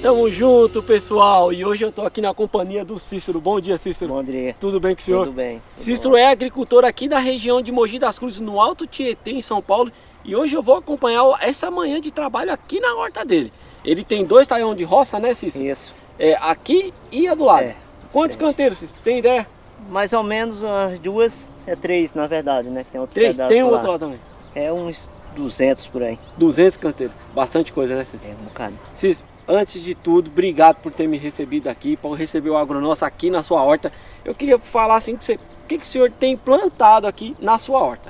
Tamo junto, pessoal, e hoje eu tô aqui na companhia do Cícero. Bom dia, Cícero. Bom dia. Tudo bem com o senhor? Tudo bem. Cícero é agricultor aqui da região de Mogi das Cruzes, no Alto Tietê, em São Paulo. E hoje eu vou acompanhar essa manhã de trabalho aqui na horta dele. Ele tem 2 talhões de roça, né, Cícero? Isso. É, aqui e a do lado. É. Quantos canteiros, Cícero? Tem ideia? Mais ou menos as 2, 3 na verdade, né? Tem outro 3? pedaço Tem um lá. outro lá também. É uns 200 por aí. 200 canteiros. Bastante coisa, né, Cícero? É um bocado. Cícero, antes de tudo, obrigado por ter me recebido aqui, por receber o Agronosso aqui na sua horta. Eu queria falar assim para você, o que o senhor tem plantado aqui na sua horta?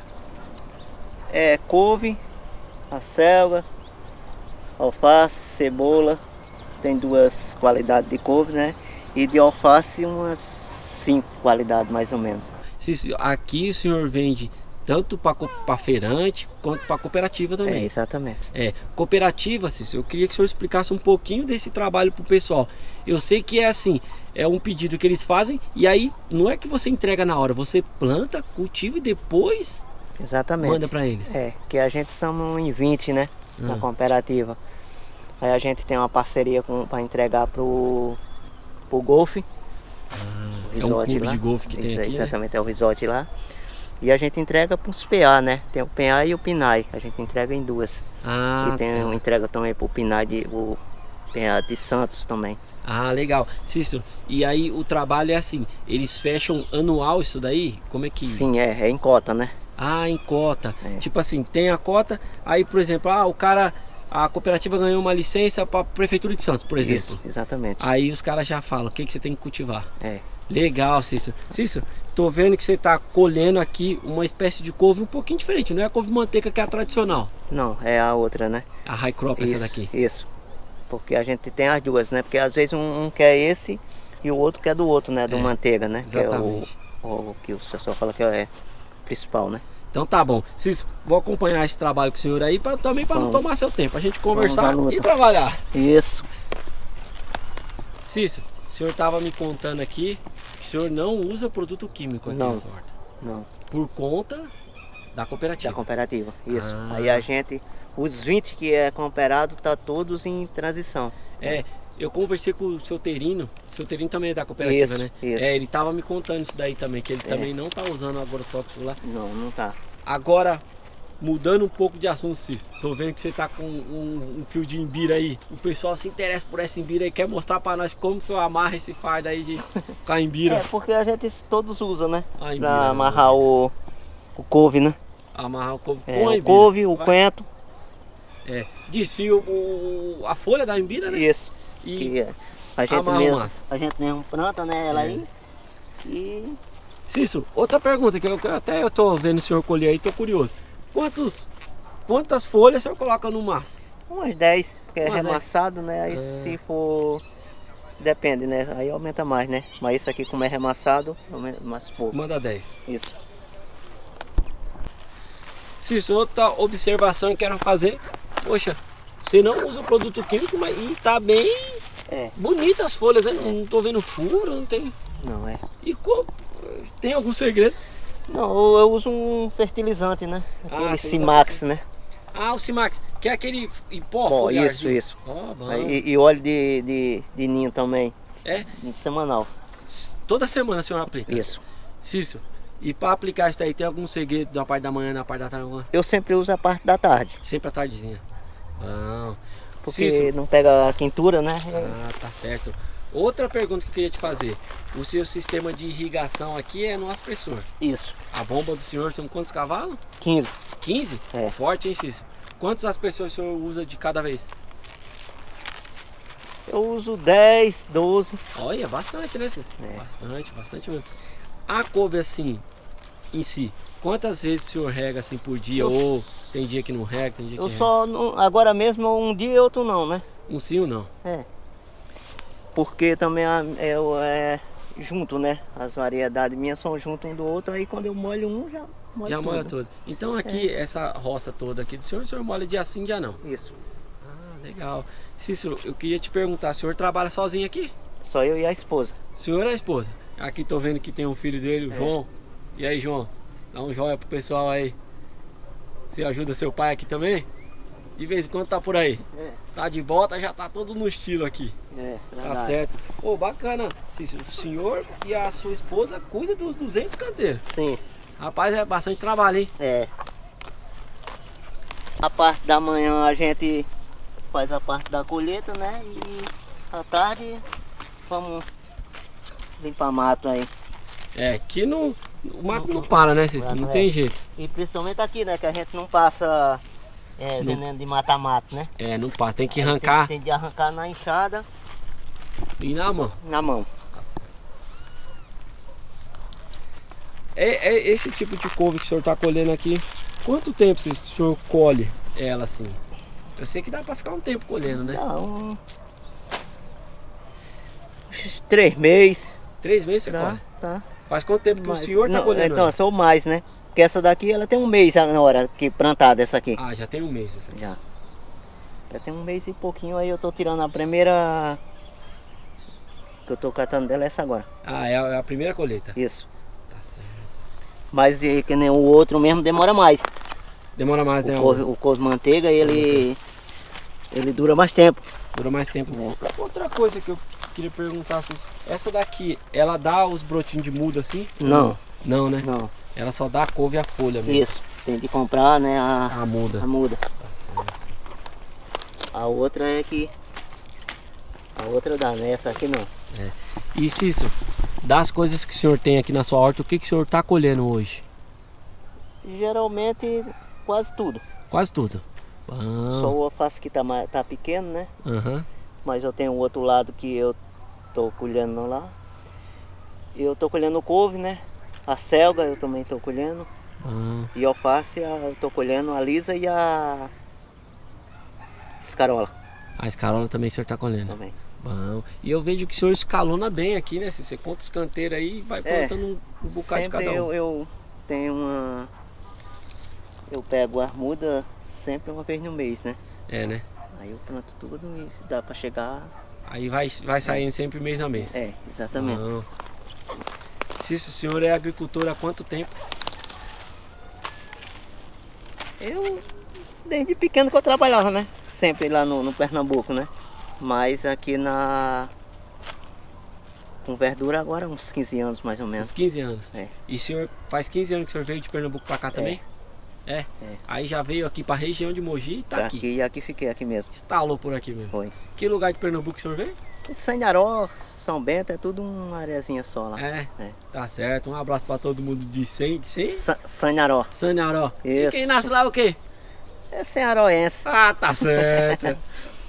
É couve, acelga, alface, cebola. Tem 2 qualidades de couve, né? E de alface umas 5 qualidades mais ou menos. Cícero, aqui o senhor vende tanto para feirante quanto para cooperativa também. É, exatamente. Cooperativa, Cícero, eu queria que o senhor explicasse um pouquinho desse trabalho para o pessoal. Eu sei que é assim, é um pedido que eles fazem e aí não é que você entrega na hora, você planta, cultiva e depois Exatamente. manda para eles. É, que a gente somos em 20, né? Na cooperativa. Aí a gente tem uma parceria para entregar pro golfe. É um clube de golfe que tem aqui, exatamente, né? É o resort lá. E a gente entrega para os PA, né? Tem o PA e o PNAE. A gente entrega em 2. E tem uma entrega também para o PNAE, o PA de Santos também. Ah, legal. Cícero, e aí o trabalho é assim, eles fecham anual isso daí? Como é que... Sim, é em cota, né? Ah, em cota. É. Tipo assim, tem a cota, aí por exemplo, a cooperativa ganhou uma licença para a Prefeitura de Santos, por exemplo. Isso, exatamente. Aí os caras já falam o que você tem que cultivar. É. Legal, Cícero. Cícero, estou vendo que você está colhendo aqui uma espécie de couve um pouquinho diferente, não é a couve manteiga que é a tradicional. Não, é a outra, né? A high crop, essa daqui. Isso. Porque a gente tem as 2, né? Porque às vezes um quer esse e o outro quer do outro, né? Do manteiga, né? Exatamente. Que é o que o senhor fala que é principal, né? Então tá bom. Cícero, vou acompanhar esse trabalho com o senhor aí, também para não tomar seu tempo, a gente conversar e trabalhar. Isso. Cícero, o senhor estava me contando aqui que o senhor não usa produto químico aqui na sua horta. Não. Por conta da cooperativa. Da cooperativa, isso. Ah. Aí a gente, os 20 que é cooperado, tá todos em transição. É, eu conversei com o seu Terino também é da cooperativa, Isso, né? isso. É, ele tava me contando isso daí também, que ele também não tá usando agrotóxico lá. Não tá. Agora, mudando um pouco de assunto, Cícero, tô vendo que você tá com um fio de imbira aí. O pessoal se interessa por essa imbira e quer mostrar pra nós como o senhor amarra esse fardo aí com a imbira. É, porque a gente todos usa, né? A imbira, pra amarrar o couve, né? Amarrar o couve com a O imbira. couve, o coentro. É, desfio a folha da imbira, né? Isso. E Que a gente mesmo planta, né? Ela aí. E Cícero, outra pergunta que eu tô vendo o senhor colher aí, tô curioso. Quantas folhas o senhor coloca no maço? umas 10, porque é Umas 10. remassado, né? Aí se for... Depende, né? Aí aumenta mais, né? Mas isso aqui como é remassado, aumenta mais pouco. Manda 10. Isso. Cícero, outra observação que eu quero fazer. Poxa, você não usa produto químico, mas e tá bem bonita as folhas, né? Não tô vendo furo, não tem... Não é. E tem algum segredo? Não, eu uso um fertilizante, né? Aquele Simax, né? Ah, o Simax, que é aquele em pó, Bom, foliar, isso. Ó, bom. E óleo de ninho também. É? Semanal. Toda semana o senhor aplica? Isso. Cícero, e para aplicar isso daí, tem algum segredo na parte da manhã, na parte da tarde? Eu sempre uso a parte da tarde. Sempre à tardezinha. Ah, Porque Cícero, não pega a quentura, né? ah, tá certo. Outra pergunta que eu queria te fazer. O seu sistema de irrigação aqui é no aspersor. Isso. A bomba do senhor são quantos cavalos? 15. 15? É. Forte, hein, Cícero? Quantos aspersores o senhor usa de cada vez? Eu uso 10, 12. Olha, bastante, né, Cícero? É. Bastante mesmo. A couve assim, em si, quantas vezes o senhor rega assim por dia? Ou tem dia que não rega, tem dia que rega? Agora mesmo, um dia e outro não, né? Um sim ou não? É. Porque também é junto, né? As variedades minhas são junto um do outro, aí quando eu molho um, já molha todo. Então aqui, essa roça toda aqui do senhor, o senhor molha dia sim, dia não? Isso. Ah, legal. Cícero, eu queria te perguntar, o senhor trabalha sozinho aqui? Só eu e a esposa. O senhor é a esposa? Aqui tô vendo que tem um filho dele, o João. E aí, João? Dá um joia pro pessoal aí. Você ajuda seu pai aqui também? De vez em quando tá por aí. É. Tá de volta, já tá todo no estilo aqui. É, Tá verdade. certo. Pô, bacana. O senhor e a sua esposa cuidam dos 200 canteiros. Sim, Rapaz, é bastante trabalho, hein? é. A parte da manhã a gente faz a parte da colheita, né? E à tarde vamos limpar mato aí. É, aqui não, o mato não para, né, Cícero? Não tem jeito. E principalmente aqui, né? Que a gente não passa veneno de mata-mato, né? É, não passa. Tem que Aí arrancar Tem de arrancar na enxada, e na mão. na mão. É esse tipo de couve que o senhor tá colhendo aqui. Quanto tempo o senhor colhe ela assim? Eu sei que dá pra ficar um tempo colhendo, né? Dá uns 3 meses. 3 meses você Dá, colhe? tá. Faz quanto tempo que o Mas- senhor tá não, colhendo Não, ela? sou mais, né? Porque essa daqui ela tem um mês na hora que plantada essa aqui. Ah, já tem um mês essa aqui. Já. Já tem um mês e pouquinho aí eu tô tirando a primeira que eu tô catando dela é essa agora. Ah, é a primeira colheita. Isso. Tá certo. Mas que nem o outro mesmo demora mais. Demora mais, né? O couve manteiga ele dura mais tempo. Dura mais tempo. É. Outra coisa que eu queria perguntar, Cícero, essa daqui, ela dá os brotinhos de muda assim? Não, Não, né? não. Ela só dá a couve e a folha mesmo. Isso. Tem de comprar, né, A muda. a muda. Tá certo. A outra é que a outra dá, né? Essa aqui não. E Cícero, das coisas que o senhor tem aqui na sua horta, o que o senhor está colhendo hoje? Geralmente quase tudo. Quase tudo. Só o alface que tá pequeno, né? Aham. Mas eu tenho o outro lado que eu tô colhendo lá. Eu tô colhendo couve, né? A selga eu também tô colhendo. E alface eu tô colhendo a lisa e a escarola A escarola também o senhor está colhendo. também. Bom. E eu vejo que o senhor escalona bem aqui, né? Você conta os canteiros aí e vai plantando um bocado de Sempre cada um. eu tenho uma... Eu pego a muda sempre uma vez no mês, né? É, né? Aí eu planto tudo e se dá pra chegar... Aí vai saindo sempre mês a mês. É, exatamente. Bom. Cícero, o senhor é agricultor há quanto tempo? Eu, desde pequeno que eu trabalhava, né? Sempre lá no Pernambuco, né? Mas aqui com verdura agora uns 15 anos mais ou menos. Uns 15 anos. É. E o senhor faz 15 anos que o senhor veio de Pernambuco pra cá também? É. Aí já veio aqui pra região de Mogi e tá Pra aqui. E aqui fiquei aqui mesmo. Instalou por aqui mesmo. Foi. Que lugar de Pernambuco o senhor veio? Sanharó, São Bento, é tudo uma areazinha só lá. É. É. Tá certo. Um abraço pra todo mundo de Sanharó. Sanharó. E Isso. quem nasce lá é o quê? É sanharoense. Ah, tá certo.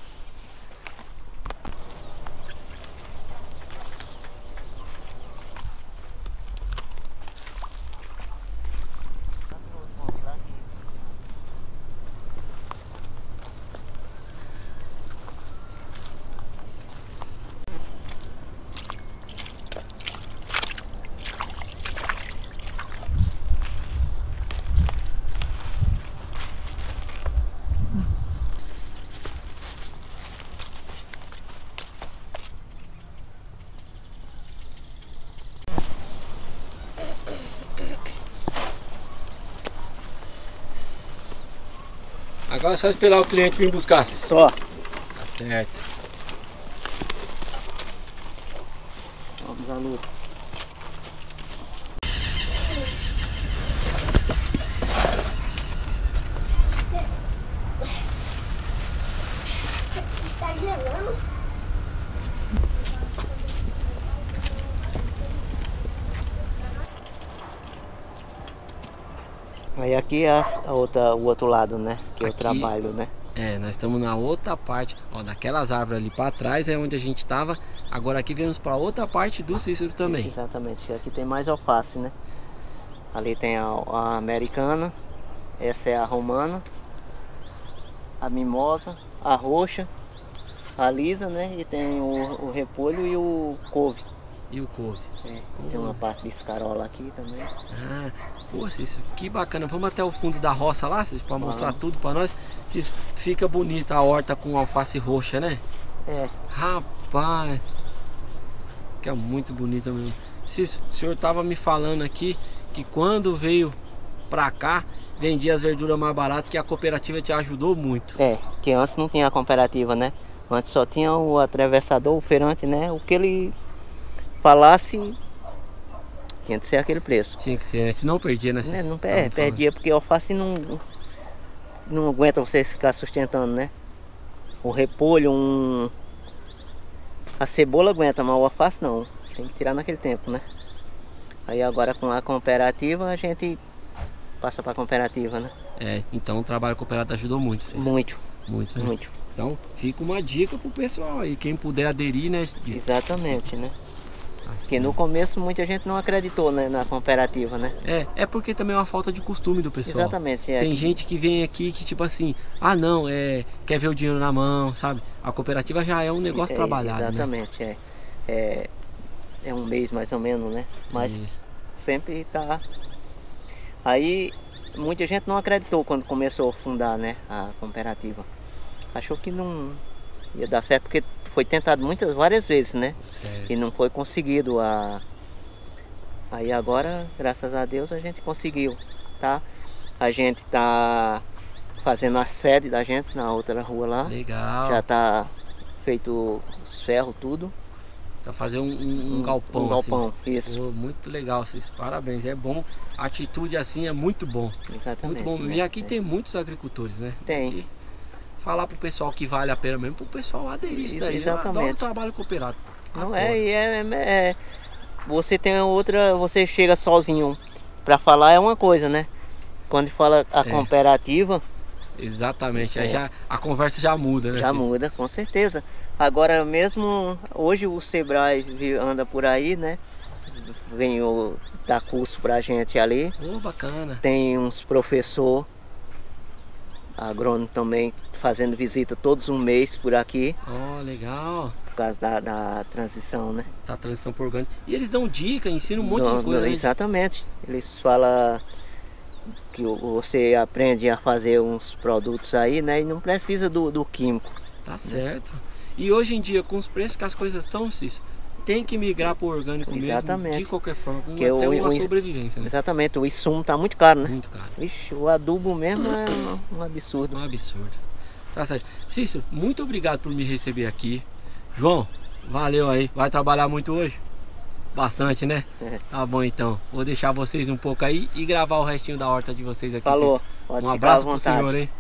Agora é só esperar o cliente vir buscar. Só. Tá certo. Vamos à luta. Tá gelando? Aí aqui é o outro lado, né? Que eu Aqui- trabalho, né? É, nós estamos na outra parte, ó, daquelas árvores ali para trás é onde a gente estava. Agora aqui viemos para outra parte do Cícero também. Exatamente. Aqui tem mais alface, né? Ali tem a americana, essa é a romana, a mimosa, a roxa, a lisa, né? E tem o repolho e o couve. E o couve. É, tem uma parte de escarola aqui também. Ah, pô, Cícero, que bacana. Vamos até o fundo da roça lá, Cícero, para mostrar tudo para nós. Cícero, fica bonita a horta com alface roxa, né? É, Rapaz, que é muito bonita mesmo. Cícero, o senhor tava me falando aqui que quando veio pra cá vendia as verduras mais baratas, que a cooperativa te ajudou muito. Que antes não tinha a cooperativa, né? Antes só tinha o atravessador, o feirante, né? O que ele falasse tinha que ser aquele preço. Tinha que ser, senão perdia, né? Não perdia, porque alface não aguenta você ficar sustentando, né? O repolho, a cebola aguenta, mas o alface não. Tem que tirar naquele tempo, né? Aí agora com a cooperativa a gente passa para a cooperativa, né? Então o trabalho cooperativo ajudou muito. Muito. Muito, né? Muito. Então fica uma dica pro pessoal aí, quem puder aderir, né? Exatamente, né? Porque no começo muita gente não acreditou, né, na cooperativa, né? É porque também é uma falta de costume do pessoal. Exatamente. Tem gente que vem aqui que tipo assim, ah não, quer ver o dinheiro na mão, sabe? A cooperativa já é um negócio trabalhado, exatamente, né? É um mês mais ou menos, né? Mas sempre tá... Aí muita gente não acreditou quando começou a fundar, né, a cooperativa. Achou que não ia dar certo, porque foi tentado várias vezes, né? Certo. E não foi conseguido. Aí agora, graças a Deus, a gente conseguiu, tá? A gente tá fazendo a sede da gente na outra rua lá. Legal. Já tá feito os ferros, tudo. Pra fazer um galpão. Um galpão, assim. isso. Pô, muito legal, vocês, parabéns, é bom. A atitude assim é muito bom. Exatamente. Muito bom. Né? E aqui tem muitos agricultores, né? Tem. E falar pro pessoal que vale a pena mesmo, pro pessoal aderir isso daí. Exatamente. Eu adoro o trabalho cooperado. Não você tem outra, você chega sozinho pra falar é uma coisa, né? Quando fala a cooperativa... Exatamente, aí a conversa já muda, né? Já muda, com certeza. Agora mesmo, hoje o Sebrae anda por aí, né? Vem dar curso pra gente ali. Bacana. Tem uns professor agrônomo também fazendo visita todos um mês por aqui. Legal. Por causa da transição, né? Da transição por orgânico. E eles dão dica, ensinam um monte de coisa, né? Exatamente. Eles falam que você aprende a fazer uns produtos aí, né? E não precisa do químico. Tá certo. E hoje em dia, com os preços que as coisas estão, Cício, tem que migrar para o orgânico mesmo, de qualquer forma, com até uma sobrevivência, né? Exatamente, o insumo tá muito caro, né? Muito caro. Vixe, o adubo mesmo é um absurdo. Um absurdo. Tá certo. Cício, muito obrigado por me receber aqui. João, valeu aí. Vai trabalhar muito hoje? Bastante, né? Tá bom então. Vou deixar vocês um pouco aí e gravar o restinho da horta de vocês aqui. Falou. Um abraço pro senhor, hein?